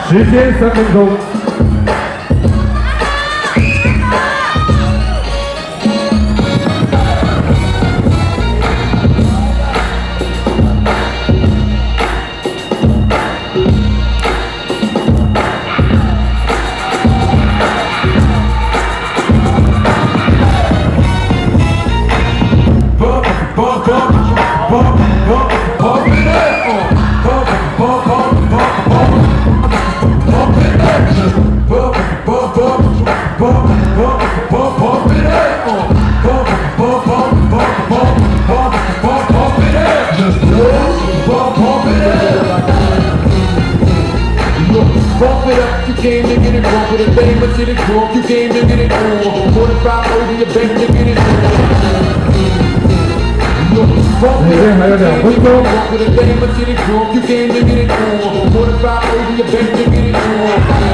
时间3分钟。 Bump it up, you came to get it wrong with a bang, but it drunk, you came to get it on. 45 over your bank to get it on. Bump it up, you came to get it wrong with a bang, but it drunk, you came to get it on. 45 over your bank to get it on.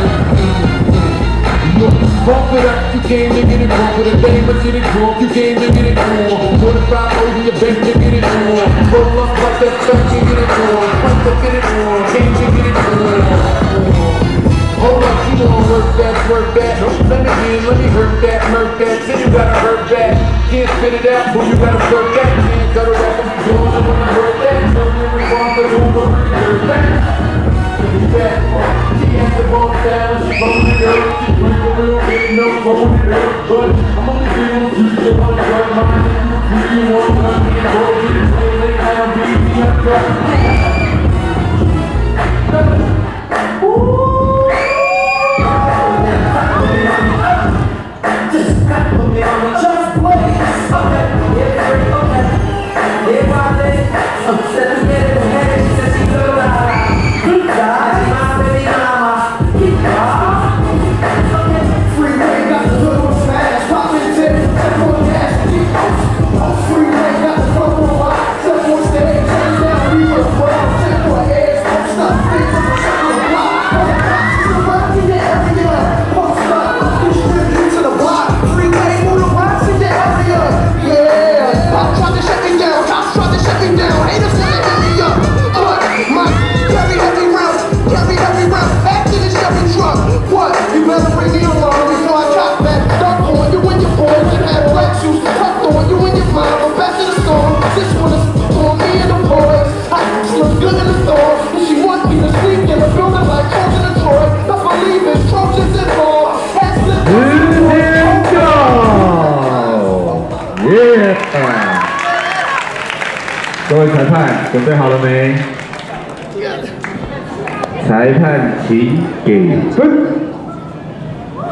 Bump it up, you came to get it wrong with a bang, but it drunk, you came to get it on. 45 over your bank to get it on. Roll up like that back and get it on. Fight to get it on, came to get it on. Hold up, you wanna work that, let me hurt that, murk that, then you gotta hurt that. Can't spit it out, boo, you gotta hurt that. Can't cut it off, I'm doing it when I hurt that. Don't get responsible, but hurt that. She back, she has the ball down, she blowing it up, she drink a little bit, no blowing it up. But I'm only feeling you, you wanna hurt mine, you want money, and go get it, lay down, beat me up, drop. 各位裁判，准备好了没？裁判，请给分。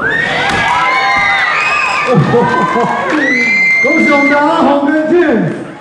恭喜我们的阿红跟健。